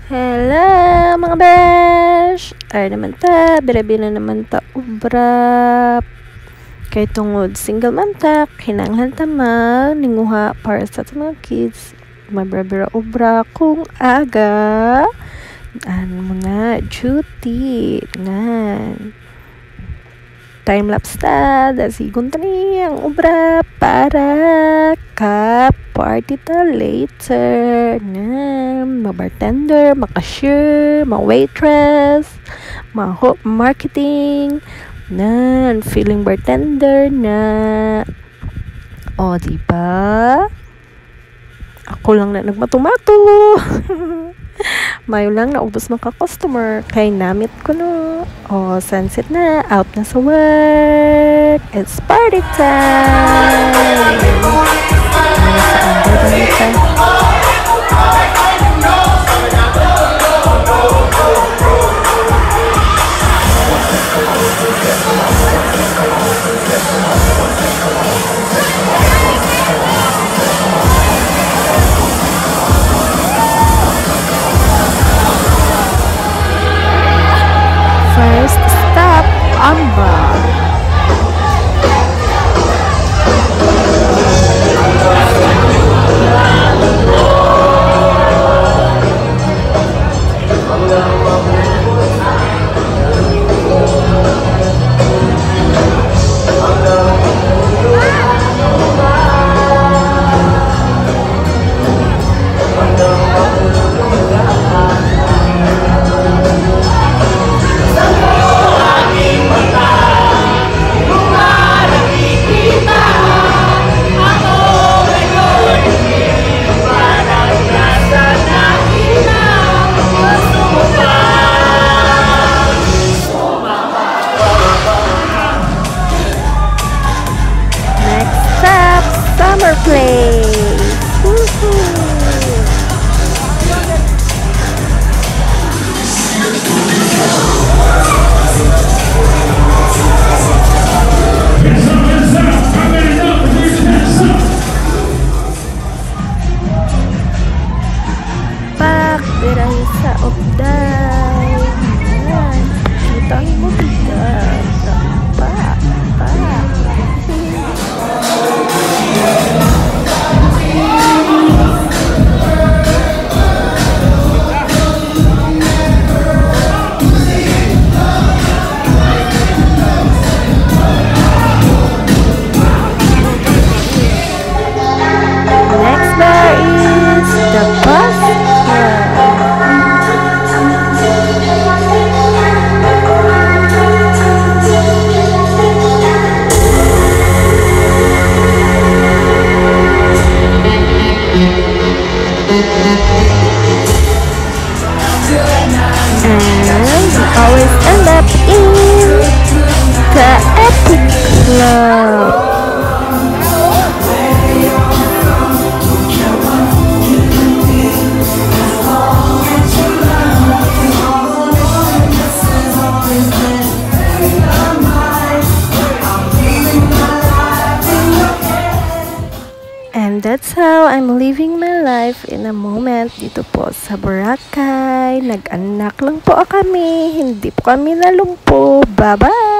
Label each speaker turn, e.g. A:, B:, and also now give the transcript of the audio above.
A: Hello mga besh! Ay naman ta, bira-bira naman ta ubra. Kay tungod single man ta, kinanglan ta ninguha para sa mga kids. Mabira-bira ubra kung aga. Ano mo na, duty na. Time-lapse ta, dasigon ta ni ang ubra para ka-party ta later na ma-bartender, ma-cashier, ma-waitress, ma-marketing na feeling bartender na diba? Ako lang na nagmatumato. Mayo lang na ubos mga customer kay namit ko no. Sunset na, out na sa work. It's party time. First stop, Amba. Summer place. Woohoo! Pak, dirahi sa Opday. Ayan, kita mo bigat. Pak. Next bar is the bus and we always end up in the Epic Club. And that's how I'm living my life in a moment dito po sa Boracay. Nag-anak lang po kami, hindi po kami nalumpo. Bye-bye!